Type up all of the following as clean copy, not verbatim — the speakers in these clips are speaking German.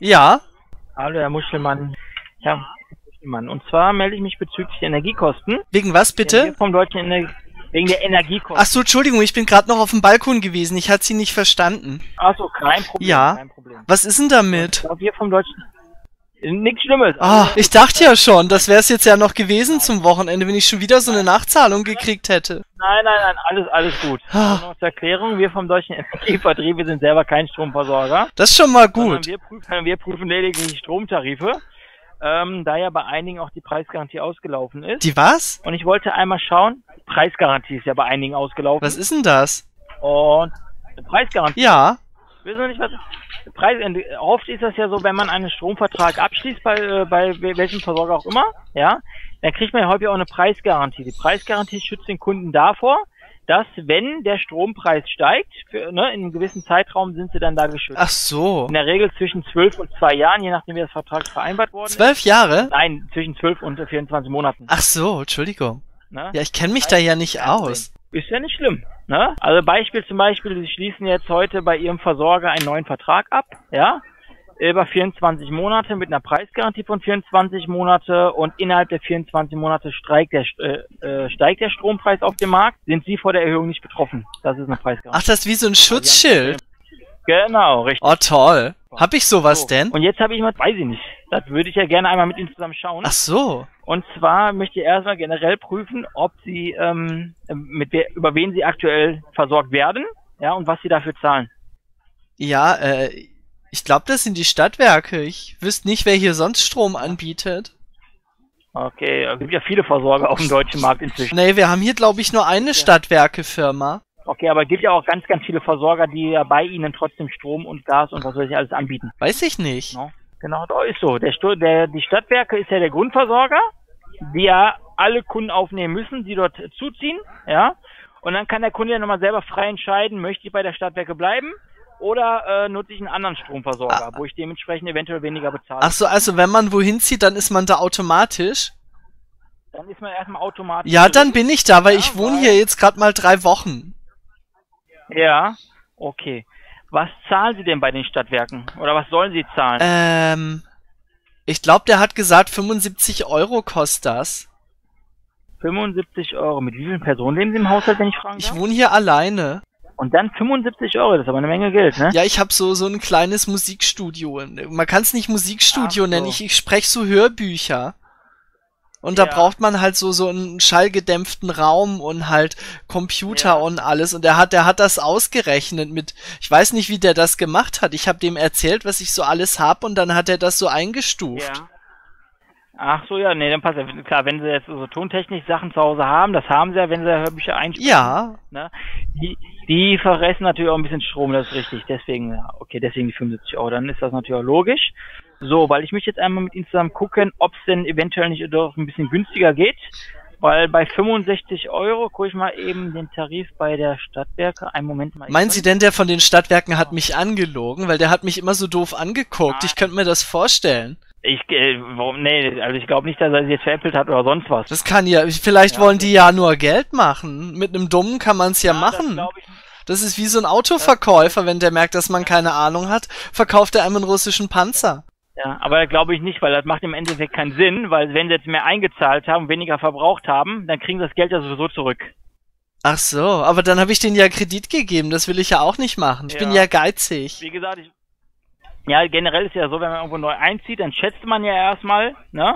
Ja, Hallo, Herr Muschelmann. Herr Muschelmann, und zwar melde ich mich bezüglich der Energiekosten. wegen was bitte? Wegen der Energiekosten. Ach so, Entschuldigung, ich bin gerade noch auf dem Balkon gewesen. Ich hatte Sie nicht verstanden. Achso, kein Problem. Ja. Kein Problem. Was ist denn damit? Ja, wir vom Deutschen... Nichts Schlimmes. Ah, ich dachte ja schon, das wäre es jetzt ja noch gewesen zum Wochenende, wenn ich schon wieder so eine Nachzahlung gekriegt hätte. Nein, alles gut. Ah. Nur noch zur Erklärung, wir vom Deutschen Energievertrieb, wir sind selber kein Stromversorger. Das ist schon mal Sondern gut. wir prüfen lediglich Stromtarife, da ja bei einigen auch die Preisgarantie ausgelaufen ist. Die was? Und ich wollte einmal schauen, Preisgarantie ist ja bei einigen ausgelaufen. Was ist denn das? Und Preisgarantie. Ja. Wissen Sie nicht, was oft ist das ja so, wenn man einen Stromvertrag abschließt, bei welchem Versorger auch immer, ja, dann kriegt man ja häufig auch eine Preisgarantie. Die Preisgarantie schützt den Kunden davor, dass, wenn der Strompreis steigt, in einem gewissen Zeitraum sind sie dann da geschützt. Ach so. In der Regel zwischen 12 und 2 Jahren, je nachdem wie das Vertrag vereinbart worden ist. 12 Jahre? Nein, zwischen 12 und 24 Monaten. Ach so, Entschuldigung. Ne? Ja, ich kenne mich da ja nicht aus. Ist ja nicht schlimm, ne? Also zum Beispiel, Sie schließen jetzt heute bei Ihrem Versorger einen neuen Vertrag ab, ja? Über 24 Monate mit einer Preisgarantie von 24 Monate, und innerhalb der 24 Monate steigt der Strompreis auf dem Markt, sind Sie vor der Erhöhung nicht betroffen. Das ist eine Preisgarantie. Ach, das ist wie so ein Schutzschild. Genau, richtig. Oh, toll. Hab ich sowas So. denn? Und jetzt habe ich mal, weiß ich nicht, das würde ich ja gerne einmal mit Ihnen zusammen schauen. Ach so. Und zwar möchte ich erstmal generell prüfen, ob Sie, über wen Sie aktuell versorgt werden, ja, und was Sie dafür zahlen. Ja, ich glaube, das sind die Stadtwerke. Ich wüsste nicht, wer hier sonst Strom anbietet. Okay, es gibt ja viele Versorger auf dem deutschen Markt inzwischen. Nee, wir haben hier, glaube ich, nur eine Stadtwerke-Firma. Okay, aber es gibt ja auch ganz, ganz viele Versorger, die ja bei Ihnen trotzdem Strom und Gas und was weiß ich alles anbieten. Weiß ich nicht. No? Genau, da ist so. Die Stadtwerke ist ja der Grundversorger, die ja alle Kunden aufnehmen müssen, die dort zuziehen, ja. Und dann kann der Kunde ja nochmal selber frei entscheiden, möchte ich bei der Stadtwerke bleiben oder nutze ich einen anderen Stromversorger, wo ich dementsprechend eventuell weniger bezahle. Ach so, also wenn man wohin zieht, dann ist man da automatisch? Dann ist man erstmal automatisch. Ja, dann bin ich da, weil ich wohne hier jetzt gerade mal 3 Wochen. Ja, okay. Was zahlen Sie denn bei den Stadtwerken? Oder was sollen Sie zahlen? Ich glaube, der hat gesagt, 75 Euro kostet das. 75 Euro. Mit wie vielen Personen leben Sie im Haushalt, wenn ich fragen Ich darf? wohne hier alleine. Und dann 75 Euro, das ist aber eine Menge Geld, ne? Ja, ich habe so ein kleines Musikstudio. Man kann es nicht Musikstudio Ach so. nennen, ich spreche so Hörbücher. Und da Ja. braucht man halt so einen schallgedämpften Raum und halt Computer Ja. und alles. Und der hat das ausgerechnet mit, ich weiß nicht, wie der das gemacht hat. Ich habe dem erzählt, was ich so alles hab, und dann hat er das so eingestuft. Ja. Ach so, ja, nee, dann passt ja. Klar, wenn Sie jetzt so Tontechnik-Sachen zu Hause haben, das haben Sie ja, wenn Sie Hörbücher einspielen. Ja. Ne? Die verressen natürlich auch ein bisschen Strom, das ist richtig. Deswegen, ja, okay, deswegen die 75 Euro. Dann ist das natürlich auch logisch. So, weil ich möchte jetzt einmal mit Ihnen zusammen gucken, ob es denn eventuell nicht doch ein bisschen günstiger geht. Weil bei 65 Euro gucke ich mal eben den Tarif bei der Stadtwerke. Einen Moment mal. Meinen Sie denn, der von den Stadtwerken hat mich angelogen? Weil der hat mich immer so doof angeguckt. Ich könnte mir das vorstellen. Warum? Nee, also ich glaube nicht, dass er sich jetzt veräppelt hat oder sonst was. Das kann ja, vielleicht Ja, wollen die ja nur Geld machen. Mit einem Dummen kann man es ja machen. Das glaube ich nicht. Das ist wie so ein Autoverkäufer, wenn der merkt, dass man keine Ahnung hat, verkauft er einem einen russischen Panzer. Ja, aber glaube ich nicht, weil das macht im Endeffekt keinen Sinn, weil wenn sie jetzt mehr eingezahlt haben, weniger verbraucht haben, dann kriegen sie das Geld ja sowieso zurück. Ach so, aber dann habe ich denen ja Kredit gegeben, das will ich ja auch nicht machen. Ich bin ja geizig. Wie gesagt, ja, generell ist ja so, wenn man irgendwo neu einzieht, dann schätzt man ja erstmal, ne,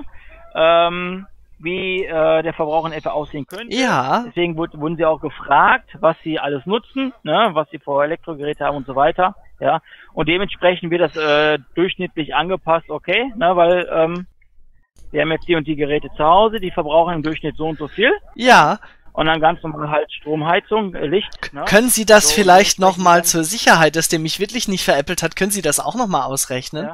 wie der Verbrauch in etwa aussehen könnte. Ja. Deswegen wurden sie auch gefragt, was sie alles nutzen, ne, was sie für Elektrogeräte haben und so weiter. Ja, und dementsprechend wird das durchschnittlich angepasst, okay, ne, weil wir haben jetzt die und die Geräte zu Hause, die verbrauchen im Durchschnitt so und so viel. Ja. Und dann ganz normal halt Stromheizung, Licht. Ne? Können Sie das So, vielleicht nochmal zur Sicherheit, dass der mich wirklich nicht veräppelt hat, können Sie das auch nochmal ausrechnen?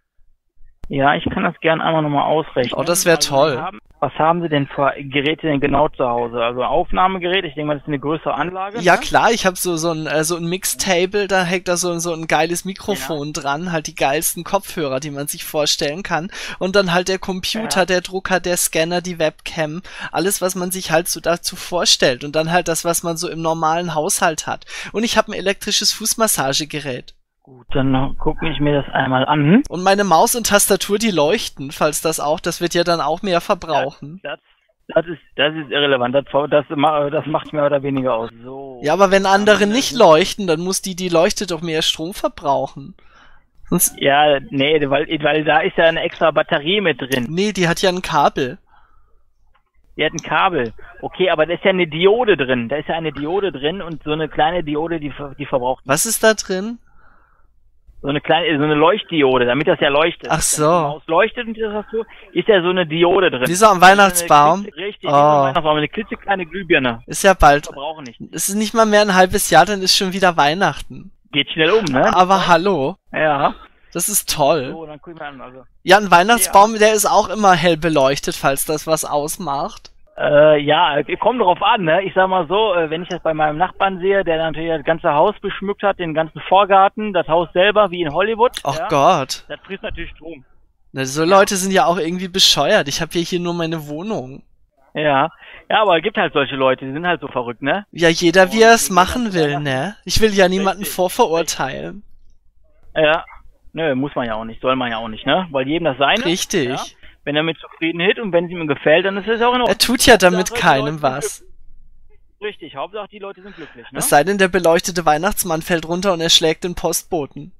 Ja, ich kann das gerne einmal nochmal ausrechnen. Oh, das wäre toll. Was haben Sie denn für Geräte denn genau zu Hause? Also Aufnahmegerät, ich denke mal, das ist eine größere Anlage. Ja ne? klar, ich habe so ein Mixtable, da hängt da so ein geiles Mikrofon dran, halt die geilsten Kopfhörer, die man sich vorstellen kann. Und dann halt der Computer, der Drucker, der Scanner, die Webcam, alles, was man sich halt so dazu vorstellt. Und dann halt das, was man so im normalen Haushalt hat. Und ich habe ein elektrisches Fußmassagegerät. Gut, dann gucke ich mir das einmal an. Und meine Maus und Tastatur, die leuchten, falls das auch, das wird ja dann auch mehr verbrauchen. Das ist irrelevant, das macht mehr oder weniger aus. So. Ja, aber wenn andere nicht leuchten, dann muss die leuchtet doch mehr Strom verbrauchen. Sonst Ja, nee, weil da ist ja eine extra Batterie mit drin. nee, die hat ja ein Kabel. Die hat ein Kabel. Okay, aber da ist ja eine Diode drin. Da ist ja eine Diode drin und so eine kleine Diode, die verbraucht. Was ist da drin? So eine Leuchtdiode, damit das ja leuchtet. Ach so. Wenn die Maus leuchtet und das hast du, ist ja so eine Diode drin. Wie so am Weihnachtsbaum. Richtig, Oh. wie so am Weihnachtsbaum, eine klitzekleine Glühbirne. Ist ja bald. Verbrauchen nicht. Es ist nicht mal mehr ein halbes Jahr, dann ist schon wieder Weihnachten. Geht schnell um, ne? Aber hallo, Ja. das ist toll. So, dann gucken wir an. Also. Ja, ein Weihnachtsbaum, der ist auch immer hell beleuchtet, falls das was ausmacht. Ja, kommt drauf an, ne? Ich sag mal so, wenn ich das bei meinem Nachbarn sehe, der natürlich das ganze Haus beschmückt hat, den ganzen Vorgarten, das Haus selber, wie in Hollywood. Ach ja, Gott. das frisst natürlich Strom. Na, so Leute sind ja auch irgendwie bescheuert. Ich habe hier nur meine Wohnung. Ja. Ja, aber es gibt halt solche Leute, die sind halt so verrückt, ne? Ja, jeder wie er es Und machen will, ne? Ich will ja niemanden Richtig. vorverurteilen. Ja. Nö, muss man ja auch nicht, soll man ja auch nicht, ne? Weil jedem das seine. Richtig. Ja? Wenn er mit zufrieden ist und wenn es ihm gefällt, dann ist es auch in Ordnung. Er tut ja damit Hauptsache, die keinem Leute sind was. glücklich. Richtig, Hauptsache die Leute sind glücklich, ne? Es sei denn, der beleuchtete Weihnachtsmann fällt runter und erschlägt den Postboten.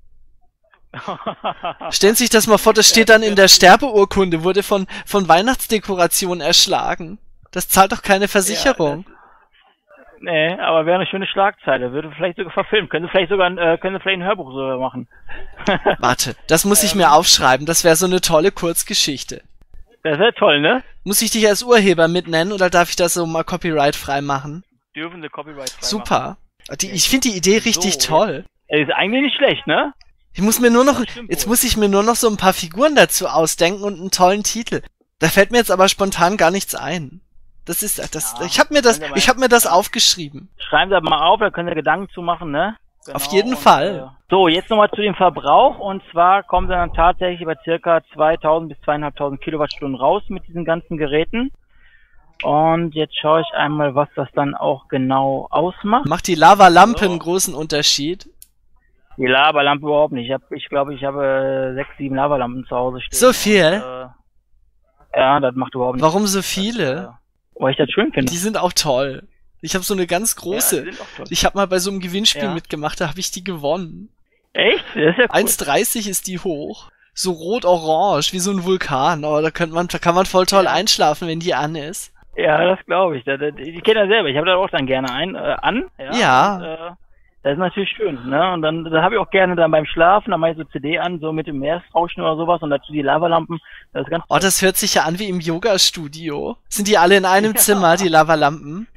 Stellen Sie sich das mal vor, das steht dann in der Sterbeurkunde, wurde von Weihnachtsdekoration erschlagen. Das zahlt doch keine Versicherung. Nee, aber wäre eine schöne Schlagzeile. Würde vielleicht sogar verfilmt. Können Sie vielleicht ein Hörbuch sogar machen. Warte, das muss ich mir aufschreiben. Das wäre so eine tolle Kurzgeschichte. Das wäre toll, ne? Muss ich dich als Urheber mitnennen oder darf ich das so mal copyright-frei machen? Dürfen Sie copyright frei machen. Super. Ich finde die Idee richtig So, toll. Ist eigentlich nicht schlecht, ne? Ich muss mir nur noch, Das stimmt jetzt wohl. muss ich mir nur noch so ein paar Figuren dazu ausdenken und einen tollen Titel. Da fällt mir jetzt aber spontan gar nichts ein. Das ist, Ja, ich habe mir das aufgeschrieben. Schreiben Sie aber mal auf, da können Sie Gedanken zu machen, ne? Genau, Auf jeden Fall. So, jetzt nochmal zu dem Verbrauch. Und zwar kommen Sie dann tatsächlich bei circa 2000 bis 2500 Kilowattstunden raus mit diesen ganzen Geräten. Und jetzt schaue ich einmal, was das dann auch genau ausmacht. Macht die Lavalampe So. einen großen Unterschied? Die Lavalampe überhaupt nicht. Ich glaube, ich habe 6, 7 Lavalampen zu Hause stehen. So viel? Und, ja, das macht überhaupt nichts. Warum so viele? Weil ich das schön finde. Die sind auch toll. Ich habe so eine ganz große. die sind auch toll. Ich habe mal bei so einem Gewinnspiel Ja. mitgemacht, da habe ich die gewonnen. Echt? Das ist ja cool. 1,30 ist die hoch. So rot-orange, wie so ein Vulkan. Aber da kann man voll toll Ja. einschlafen, wenn die an ist. Ja, das glaube ich. Ich kenne das selber. Ich habe das auch dann gerne an. Ja. Und, das ist natürlich schön, ne? Und dann habe ich auch gerne dann beim Schlafen, dann mache ich so CD an, so mit dem Meeresrauschen oder sowas und dazu die Lavalampen. Das ist ganz Oh, das hört sich ja an wie im Yoga-Studio. Sind die alle in einem Ja. Zimmer, die Lavalampen?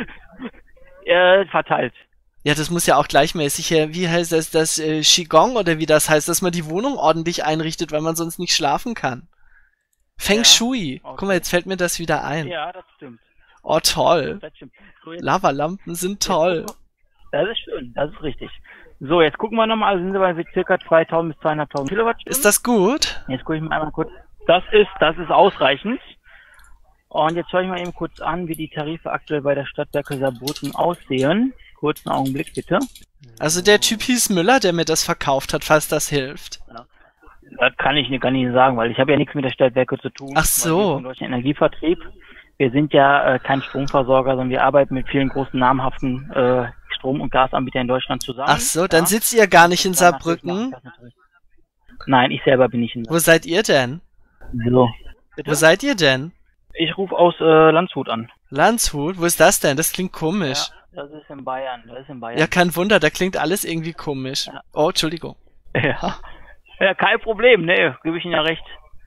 verteilt. Ja, das muss ja auch gleichmäßig, wie heißt das Qigong oder wie das heißt, dass man die Wohnung ordentlich einrichtet, weil man sonst nicht schlafen kann. Feng Ja, Shui. okay. Guck mal, jetzt fällt mir das wieder ein. Ja, das stimmt. Oh, toll. Das stimmt. So, jetzt, Lavalampen sind toll. das ist schön, das ist richtig. So, jetzt gucken wir nochmal, sind wir bei circa 2000 bis 2500 Kilowattstunden. Ist das gut? Jetzt gucke ich mal einmal kurz. Das ist ausreichend. Und jetzt schaue ich mal eben kurz an, wie die Tarife aktuell bei der Stadtwerke Saarbrücken aussehen. Kurzen Augenblick bitte. Also der Typ hieß Müller, der mir das verkauft hat, falls das hilft. Das kann ich nicht sagen, weil ich habe ja nichts mit der Stadtwerke zu tun. Ach so. Weil wir sind im deutschen Energievertrieb. Wir sind ja kein Stromversorger, sondern wir arbeiten mit vielen großen namhaften Strom- und Gasanbietern in Deutschland zusammen. Ach so, dann sitzt ihr gar nicht in Saarbrücken. Nein, ich selber bin nicht in Wo seid ihr denn? Saarbrücken. So. Bitte? Wo seid ihr denn? Ich rufe aus Landshut an. Landshut? Wo ist das denn? Das klingt komisch. Ja, das ist in Bayern. Ja, kein Wunder, da klingt alles irgendwie komisch. Ja. Oh, Entschuldigung. Ja. Ja, kein Problem, ne, gebe ich Ihnen ja recht.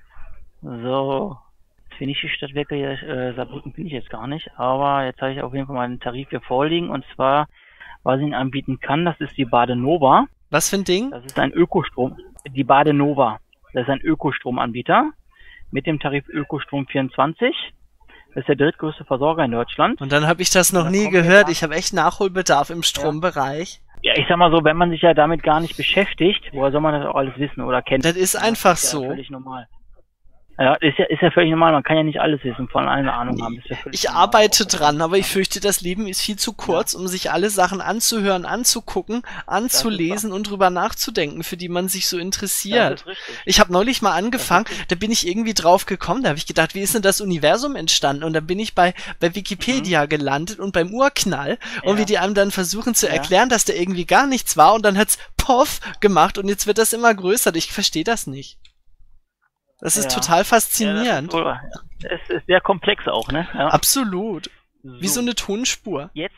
So, jetzt finde ich die Stadtwerke hier, Saarbrücken finde ich jetzt gar nicht, aber jetzt habe ich auf jeden Fall mal einen Tarif hier vorliegen und zwar, was ich Ihnen anbieten kann, das ist die Badenova. Was für ein Ding? Das ist ein Ökostrom, die Badenova. Das ist ein Ökostromanbieter mit dem Tarif Ökostrom 24. Das ist der drittgrößte Versorger in Deutschland. Und dann habe ich das noch Da nie kommt der gehört. Tag- Ich habe echt Nachholbedarf im Strombereich. Ja, ich sag mal so, wenn man sich ja damit gar nicht beschäftigt, woher soll man das auch alles wissen oder kennen? Das ist einfach ist ja so. völlig normal. Ja, ist ja völlig normal. Man kann ja nicht alles wissen, von allen Ahnung haben. Ist ja völlig Ich normal. arbeite dran, aber ich fürchte, das Leben ist viel zu kurz, um sich alle Sachen anzuhören, anzugucken, anzulesen und drüber nachzudenken, für die man sich so interessiert. Das ist richtig. Ich habe neulich mal angefangen, da bin ich irgendwie drauf gekommen, da habe ich gedacht, wie ist denn das Universum entstanden? Und dann bin ich bei Wikipedia gelandet und beim Urknall und wie die einem dann versuchen zu erklären, dass da irgendwie gar nichts war und dann hat's Poff gemacht und jetzt wird das immer größer. Ich verstehe das nicht. Das ist total faszinierend. Ja, es ist sehr komplex auch, ne? Ja. Absolut. Wie so eine Tonspur. Jetzt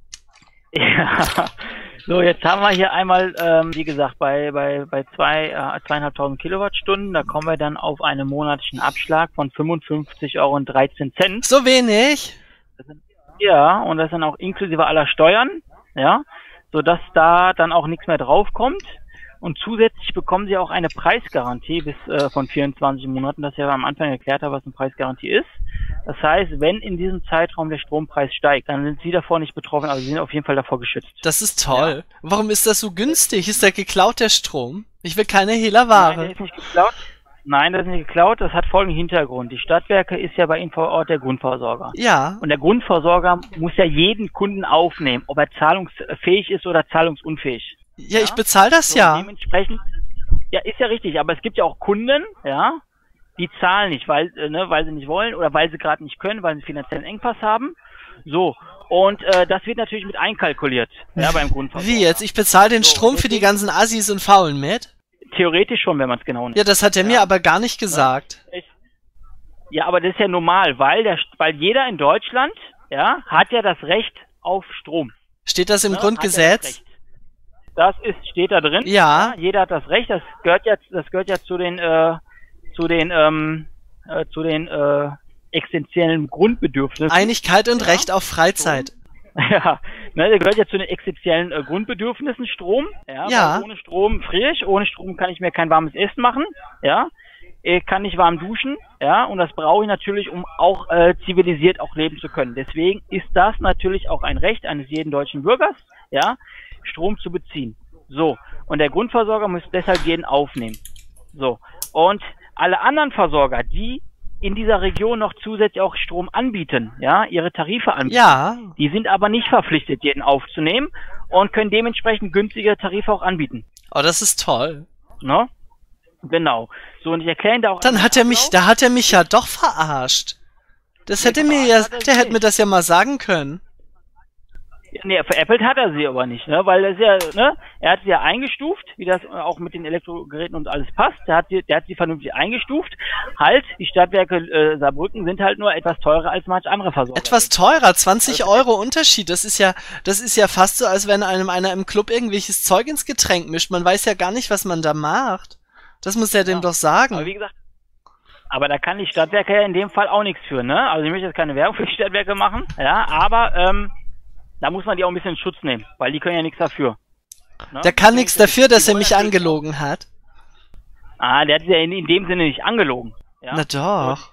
jetzt haben wir hier einmal, wie gesagt, bei 2.500 Kilowattstunden, da kommen wir dann auf einen monatlichen Abschlag von 55,13 €. So wenig? Ja, und das sind auch inklusive aller Steuern, ja, sodass da dann auch nichts mehr draufkommt. Und zusätzlich bekommen Sie auch eine Preisgarantie bis von 24 Monaten, das ich ja am Anfang erklärt habe, was eine Preisgarantie ist. Das heißt, wenn in diesem Zeitraum der Strompreis steigt, dann sind Sie davor nicht betroffen, also Sie sind auf jeden Fall davor geschützt. Das ist toll. Ja. Warum ist das so günstig? Ist der geklaut, der Strom? Ich will keine Hehlerware. Nein, der ist nicht geklaut. Nein, das ist nicht geklaut. Das hat folgenden Hintergrund. Die Stadtwerke ist ja bei Ihnen vor Ort der Grundversorger. Ja. Und der Grundversorger muss ja jeden Kunden aufnehmen, ob er zahlungsfähig ist oder zahlungsunfähig. Ja, ich bezahle das ja. Dementsprechend, ja, ist ja richtig, aber es gibt ja auch Kunden, ja, die zahlen nicht, weil sie nicht wollen oder weil sie gerade nicht können, weil sie finanziellen Engpass haben. So, und das wird natürlich mit einkalkuliert, ja, beim Grundversorger. Wie jetzt? Ich bezahle den Strom für die ganzen Assis und Faulen mit? Theoretisch schon, wenn man es genau nimmt. Ja, das hat er mir aber gar nicht gesagt. Ja, aber das ist ja normal, weil jeder in Deutschland, ja, hat ja das Recht auf Strom. Steht das im Grundgesetz? Steht da drin. Ja. Jeder hat das Recht. Das gehört ja zu den existenziellen Grundbedürfnissen. Einigkeit und Recht auf Freizeit. Ja, ne, der gehört ja zu den existenziellen Grundbedürfnissen, Strom. Ja. Ohne Strom friere ich, ohne Strom kann ich mir kein warmes Essen machen. Ja. Ich kann nicht warm duschen. Ja. Und das brauche ich natürlich, um auch zivilisiert auch leben zu können. Deswegen ist das natürlich auch ein Recht eines jeden deutschen Bürgers. Ja. Strom zu beziehen. So. Und der Grundversorger muss deshalb jeden aufnehmen. So. Und alle anderen Versorger, die in dieser Region noch zusätzlich auch Strom anbieten, ja, ihre Tarife anbieten, die sind aber nicht verpflichtet, jeden aufzunehmen und können dementsprechend günstige Tarife auch anbieten. Oh, das ist toll. Ne? Genau. So, und ich erkläre Ihnen da auch... Da hat er mich ja doch verarscht. Der hätte mir das ja mal sagen können. Nee, veräppelt hat er sie aber nicht, ne, weil das ja, ne, er hat sie ja eingestuft, wie das auch mit den Elektrogeräten und alles passt. Der hat sie vernünftig eingestuft. Halt, die Stadtwerke Saarbrücken sind halt nur etwas teurer als manch andere Versorger. Etwas teurer, 20 € Unterschied. Das ist ja fast so, als wenn einem einer im Club irgendwelches Zeug ins Getränk mischt. Man weiß ja gar nicht, was man da macht. Das muss er dem doch sagen. Aber wie gesagt, aber da kann die Stadtwerke ja in dem Fall auch nichts für, ne? Also ich möchte jetzt keine Werbung für die Stadtwerke machen, ja, aber da muss man die auch ein bisschen in Schutz nehmen, weil die können ja nichts dafür. Ne? Der kann nichts dafür, dass er mich angelogen hat. Der hat sich ja in dem Sinne nicht angelogen. Ja? Na doch.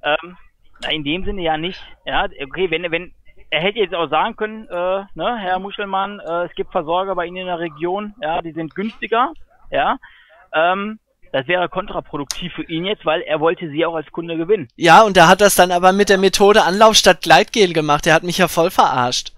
In dem Sinne ja nicht. Ja, okay, wenn er hätte jetzt auch sagen können, ne, Herr Muschelmann, es gibt Versorger bei Ihnen in der Region, ja, die sind günstiger, ja. Das wäre kontraproduktiv für ihn jetzt, weil er wollte sie auch als Kunde gewinnen. Ja, und er hat das dann aber mit der Methode Anlauf statt Gleitgel gemacht. Er hat mich ja voll verarscht.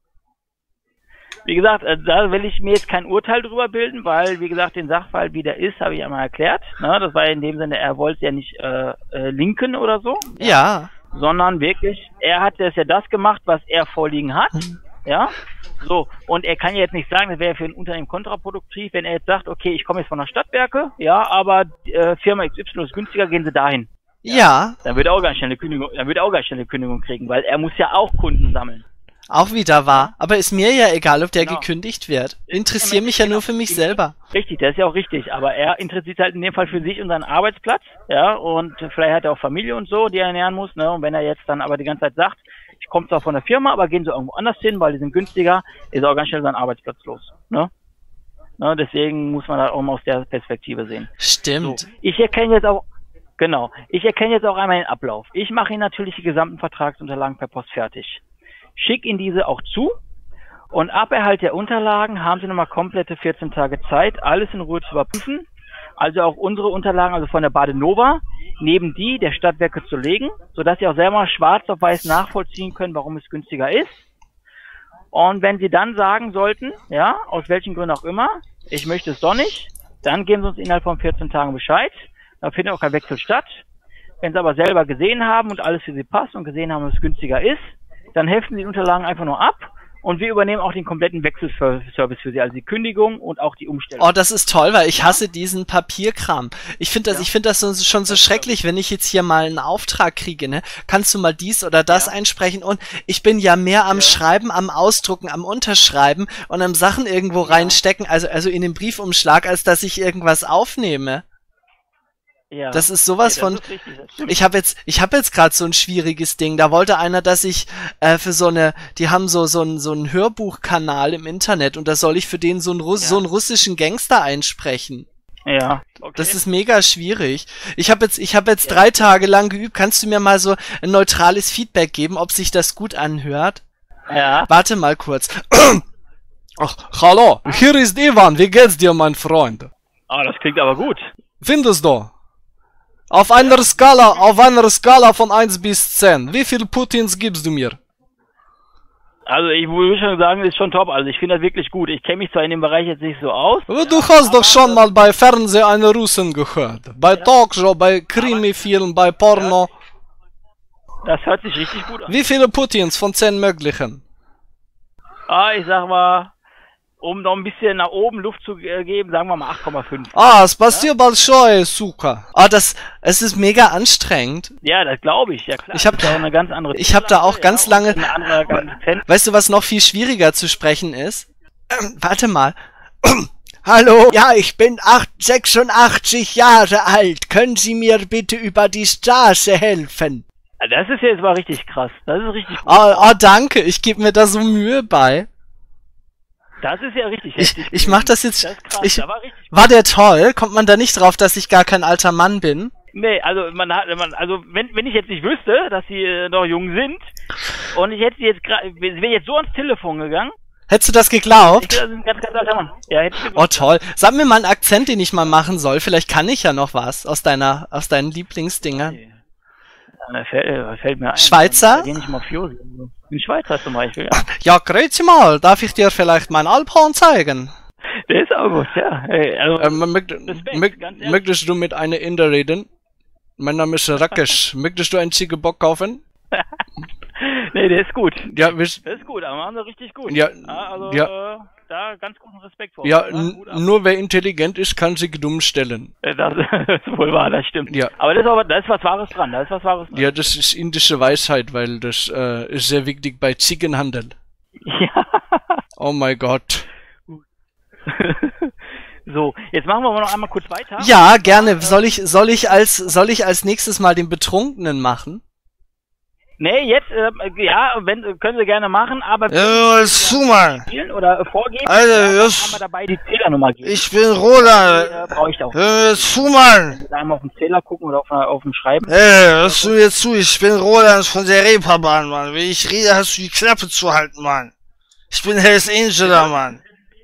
Wie gesagt, da will ich mir jetzt kein Urteil drüber bilden, weil, wie gesagt, den Sachverhalt, wie der ist, habe ich einmal erklärt. Ne? Das war in dem Sinne, er wollte ja nicht linken oder so. Ja. Sondern wirklich, er hat das ja das gemacht, was er vorliegen hat. Ja. So, und er kann ja jetzt nicht sagen, das wäre für ein Unternehmen kontraproduktiv, wenn er jetzt sagt, okay, ich komme jetzt von der Stadtwerke, ja, aber Firma XY ist günstiger, gehen Sie dahin. Ja. Dann wird er auch ganz schnell eine Kündigung kriegen, weil er muss ja auch Kunden sammeln. Auch wieder wahr. Aber ist mir ja egal, ob der gekündigt wird. Interessiere mich ja nur für mich selber. Richtig, das ist ja auch richtig. Aber er interessiert halt in dem Fall für sich und seinen Arbeitsplatz. Ja, und vielleicht hat er auch Familie und so, die er ernähren muss. Ne? Und wenn er jetzt dann aber die ganze Zeit sagt, ich komme zwar von der Firma, aber gehen Sie irgendwo anders hin, weil die sind günstiger, ist er auch ganz schnell seinen Arbeitsplatz los. Ne? Ne? Deswegen muss man da auch mal aus der Perspektive sehen. Stimmt. So, ich erkenne jetzt auch einmal den Ablauf. Ich mache Ihnen natürlich die gesamten Vertragsunterlagen per Post fertig. Schick Ihnen diese auch zu und ab Erhalt der Unterlagen haben Sie nochmal komplette 14 Tage Zeit, alles in Ruhe zu überprüfen also auch unsere Unterlagen, also von der Badenova, neben die der Stadtwerke zu legen, sodass Sie auch selber schwarz auf weiß nachvollziehen können, warum es günstiger ist. Und wenn Sie dann sagen sollten, ja, aus welchen Gründen auch immer, ich möchte es doch nicht, dann geben Sie uns innerhalb von 14 Tagen Bescheid. Da findet auch kein Wechsel statt. Wenn Sie aber selber gesehen haben und alles für Sie passt und gesehen haben, dass es günstiger ist, dann heften Sie die Unterlagen einfach nur ab. Und wir übernehmen auch den kompletten Wechselservice für Sie, also die Kündigung und auch die Umstellung. Oh, das ist toll, weil ich hasse diesen Papierkram. Ich finde das schon so schrecklich, wenn ich jetzt hier mal einen Auftrag kriege, ne? Kannst du mal dies oder das einsprechen? Und ich bin ja mehr am Schreiben, am Ausdrucken, am Unterschreiben und am Sachen irgendwo reinstecken, also in den Briefumschlag, als dass ich irgendwas aufnehme. Ja. Das ist sowas von. Ist richtig, ich habe jetzt gerade so ein schwieriges Ding. Da wollte einer, dass ich für so eine, die haben so einen Hörbuchkanal im Internet und da soll ich für den so einen russischen Gangster einsprechen. Ja. Okay. Das ist mega schwierig. Ich habe jetzt 3 Tage lang geübt. Kannst du mir mal so ein neutrales Feedback geben, ob sich das gut anhört? Ja. Warte mal kurz. Ach, hallo, hier ist Ivan. Wie geht's dir, mein Freund? Ah, das klingt aber gut. Findest du? Auf einer Skala von 1 bis 10, wie viele Putins gibst du mir? Also ich würde schon sagen, das ist schon top. Also ich finde das wirklich gut. Ich kenne mich zwar in dem Bereich jetzt nicht so aus. Aber du hast doch schon mal bei Fernsehen eine Russen gehört. Bei Talkshow, bei Krimi-Film, bei Porno. Das hört sich richtig gut an. Wie viele Putins von 10 möglichen? Ich sag mal, um noch ein bisschen nach oben Luft zu geben, sagen wir mal 8,5. Spasibo большое, suka. Es ist mega anstrengend. Ja, das glaube ich, ja klar. Ich habe da auch ganz lange. Weißt du, was noch viel schwieriger zu sprechen ist? Warte mal. Hallo, ja, ich bin 86 Jahre alt. Können Sie mir bitte über die Straße helfen? Das ist jetzt mal richtig krass. Das ist richtig gut. Danke. Ich gebe mir da so Mühe bei. Das ist ja richtig heftig. Ich mach das jetzt. Das ist krass, war der toll? Kommt man da nicht drauf, dass ich gar kein alter Mann bin? Nee, also wenn ich jetzt nicht wüsste, dass sie noch jung sind und ich hätte jetzt wäre jetzt so ans Telefon gegangen. Hättest du das geglaubt? Das ist ein ganz alter Mann. Ja, hätte ich geglaubt. Oh toll. Sag mir mal einen Akzent, den ich mal machen soll. Vielleicht kann ich ja noch was aus deinen Lieblingsdingern. Okay. Fällt mir ein. Schweizer? Ein Schweizer zum Beispiel, ja. Ja, grüezi mal. Darf ich dir vielleicht mein Alphorn zeigen? Der ist auch gut, ja. Hey, also, möchtest du mit einer Inder reden? Mein Name ist Rakesh. Möchtest du einen Ziegenbock kaufen? Nee, der ist gut. Ja, der ist gut, aber machen sie richtig gut. Ja, da ganz großen Respekt vor. Ja, nur wer intelligent ist, kann sich dumm stellen. Das ist wohl wahr, das stimmt. Ja. Aber da ist was Wahres dran, Ja, das ist indische Weisheit, weil das ist sehr wichtig bei Ziegenhandel. Ja. Oh mein Gott. So, jetzt machen wir noch einmal kurz weiter. Ja, gerne. Soll ich als nächstes mal den Betrunkenen machen? Nee, jetzt, können Sie gerne machen, aber spielen oder vorgeben, haben wir dabei die Zählernummer geben. Ich bin Roland. Brauche ich auch. Einmal auf den Zähler gucken oder auf dem Schreiben. Hörst du jetzt zu, ich bin Roland von der Reeperbahn, Mann. Wenn ich rede, hast du die Klappe zu halten, Mann. Ich bin Hells Angela, Mann.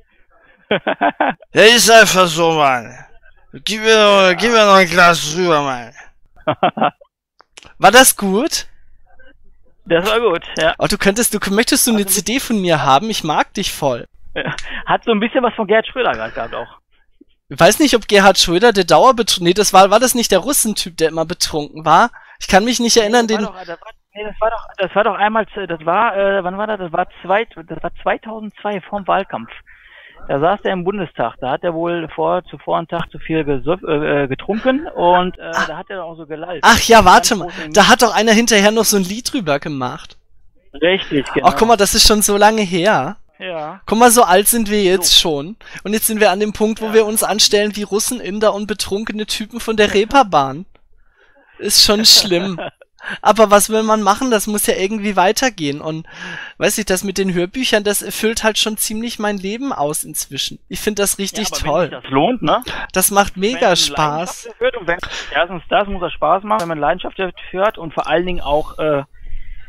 Ja, ist einfach so, Mann. Gib mir noch ein Glas rüber, Mann. War das gut? Das war gut, ja. Oh, möchtest du eine CD von mir haben? Ich mag dich voll. Hat so ein bisschen was von Gerhard Schröder gerade gehabt auch. Ich weiß nicht, ob Gerhard Schröder der Dauerbetrunken... Nee, war das nicht der Russentyp, der immer betrunken war? Ich kann mich nicht erinnern, das war doch einmal, wann war das? Das war 2002 vorm Wahlkampf. Da saß er im Bundestag, da hat er wohl zuvor einen Tag zu viel getrunken und da hat er auch so gelallt. Ach ja, warte mal, da hat doch einer hinterher noch so ein Lied drüber gemacht. Richtig, genau. Ach, guck mal, das ist schon so lange her. Ja. Guck mal, so alt sind wir jetzt schon. Und jetzt sind wir an dem Punkt, wo wir uns anstellen wie Russen, Inder und betrunkene Typen von der Reeperbahn. Ist schon schlimm. Aber was will man machen? Das muss ja irgendwie weitergehen. Und weiß ich, das mit den Hörbüchern, das erfüllt halt schon ziemlich mein Leben aus inzwischen. Ich finde das richtig toll. Wenn sich das lohnt, ne? Das macht mega Spaß. Erstens, das muss das Spaß machen, wenn man Leidenschaft dafür hat und vor allen Dingen auch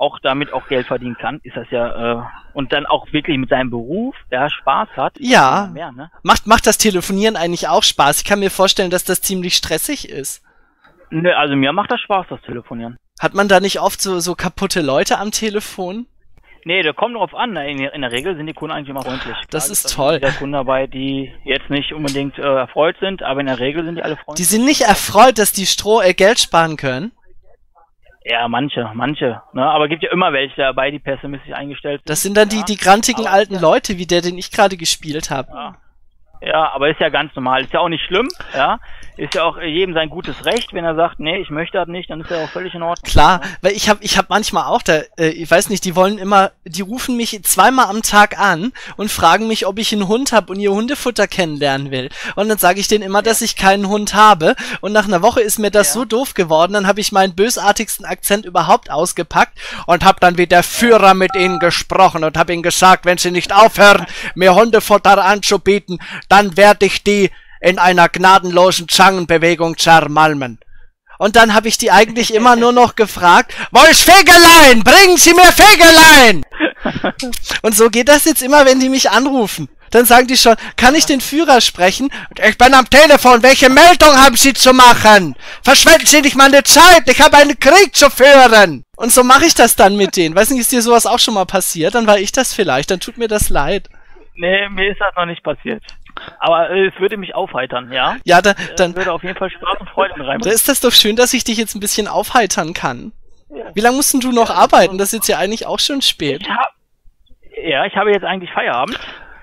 auch damit auch Geld verdienen kann, ist das ja, und dann auch wirklich mit seinem Beruf, ja, Spaß hat. Ja, mehr, ne? macht das Telefonieren eigentlich auch Spaß? Ich kann mir vorstellen, dass das ziemlich stressig ist. Ne, also mir macht das Spaß, das Telefonieren. Hat man da nicht oft so kaputte Leute am Telefon? Nee, da kommt drauf an. In der Regel sind die Kunden eigentlich immer freundlich. Das ist toll. Da sind Kunden dabei, die jetzt nicht unbedingt erfreut sind, aber in der Regel sind die alle freundlich. Die sind nicht erfreut, dass die Geld sparen können? Ja, manche. Ne? Aber gibt ja immer welche dabei, die pessimistisch eingestellt sind. Das sind dann die grantigen alten Leute, wie der, den ich gerade gespielt habe. Ja, aber ist ja ganz normal. Ist ja auch nicht schlimm, ja. Ist ja auch jedem sein gutes Recht, wenn er sagt, nee, ich möchte das nicht, dann ist ja auch völlig in Ordnung. Klar, weil ich hab manchmal auch ich weiß nicht, die rufen mich zweimal am Tag an und fragen mich, ob ich einen Hund habe und ihr Hundefutter kennenlernen will. Und dann sage ich denen immer, dass ich keinen Hund habe. Und nach einer Woche ist mir das so doof geworden, dann habe ich meinen bösartigsten Akzent überhaupt ausgepackt und habe dann wie der Führer mit ihnen gesprochen und habe ihnen gesagt, wenn sie nicht aufhören, mir Hundefutter anzubieten, dann werde ich die in einer gnadenlosen Zangenbewegung zermalmen. Und dann habe ich die eigentlich immer nur noch gefragt, wo ist Fegelein? Bringen Sie mir Fegelein! Und so geht das jetzt immer, wenn die mich anrufen. Dann sagen die schon, kann ich den Führer sprechen? Ich bin am Telefon, welche Meldung haben Sie zu machen? Verschwenden Sie nicht meine Zeit, ich habe einen Krieg zu führen! Und so mache ich das dann mit denen. Weiß nicht, ist dir sowas auch schon mal passiert? Dann war ich das vielleicht, dann tut mir das leid. Nee, mir ist das noch nicht passiert. Aber es würde mich aufheitern, ja? Ja, dann würde auf jeden Fall Spaß und Freude mit reinbringen. Da ist das doch schön, dass ich dich jetzt ein bisschen aufheitern kann. Ja. Wie lange musst denn du noch arbeiten? Das ist jetzt ja eigentlich auch schon spät. Ich habe jetzt eigentlich Feierabend.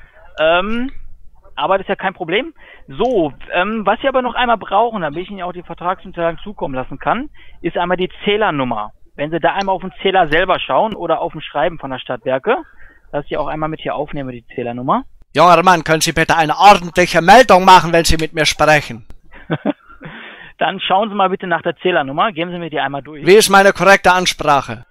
Aber das ist ja kein Problem. So, was wir aber noch einmal brauchen, damit ich Ihnen auch die Vertragsunterlagen zukommen lassen kann, ist einmal die Zählernummer. Wenn Sie da einmal auf den Zähler selber schauen oder auf dem Schreiben von der Stadtwerke, dass ich auch einmal mit hier aufnehme, die Zählernummer. Junger Mann, können Sie bitte eine ordentliche Meldung machen, wenn Sie mit mir sprechen? Dann schauen Sie mal bitte nach der Zählernummer, geben Sie mir die einmal durch. Wie ist meine korrekte Ansprache?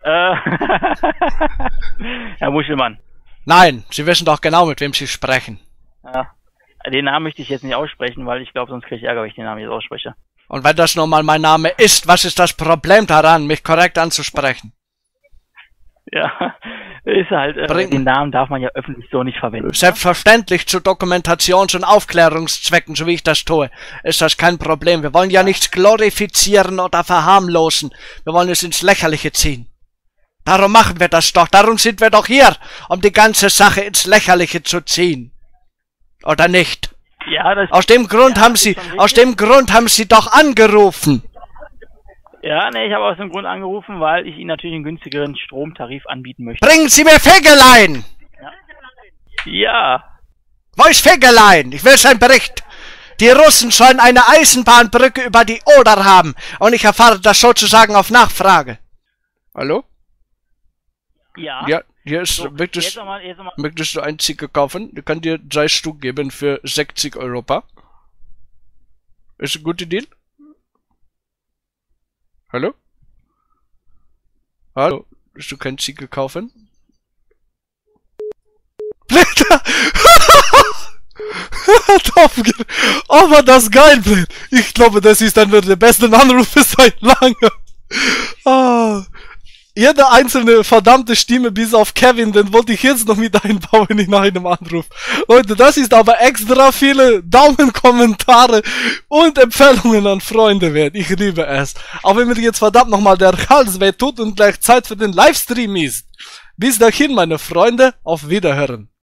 Herr Muschelmann. Nein, Sie wissen doch genau, mit wem Sie sprechen. Ja, den Namen möchte ich jetzt nicht aussprechen, weil ich glaube, sonst kriege ich Ärger, wenn ich den Namen jetzt ausspreche. Und wenn das nun mal mein Name ist, was ist das Problem daran, mich korrekt anzusprechen? Ja, ist halt, den Namen darf man ja öffentlich so nicht verwenden. Selbstverständlich zu Dokumentations- und Aufklärungszwecken, so wie ich das tue, ist das kein Problem. Wir wollen ja nichts glorifizieren oder verharmlosen. Wir wollen es ins Lächerliche ziehen. Darum machen wir das doch. Darum sind wir doch hier, um die ganze Sache ins Lächerliche zu ziehen. Oder nicht? Ja, das aus dem Grund haben Sie doch angerufen. Ja, ne, ich habe aus dem Grund angerufen, weil ich Ihnen natürlich einen günstigeren Stromtarif anbieten möchte. Bringen Sie mir Fegelein! Ja. Wo ist Fegelein? Ich will seinen Bericht. Die Russen sollen eine Eisenbahnbrücke über die Oder haben. Und ich erfahre das sozusagen auf Nachfrage. Hallo? Ja. Ja, hier ist, so, möchtest du einen Ziegel kaufen? Ich kann dir 3 Stück geben für 60 Europa. Ist ein guter Deal? Hallo? Hallo? Willst du keinen Ziegel kaufen? Blätter! Oh, war das geil, Blät! Ich glaube, das ist einer der besten Anrufe seit langem. Ah. Jede einzelne verdammte Stimme bis auf Kevin, den wollte ich jetzt noch mit einbauen in einem Anruf. Leute, das ist aber extra viele Daumen, Kommentare und Empfehlungen an Freunde wert. Ich liebe es. Auch wenn mir jetzt verdammt nochmal der Hals weh tut und gleich Zeit für den Livestream ist. Bis dahin, meine Freunde, auf Wiederhören.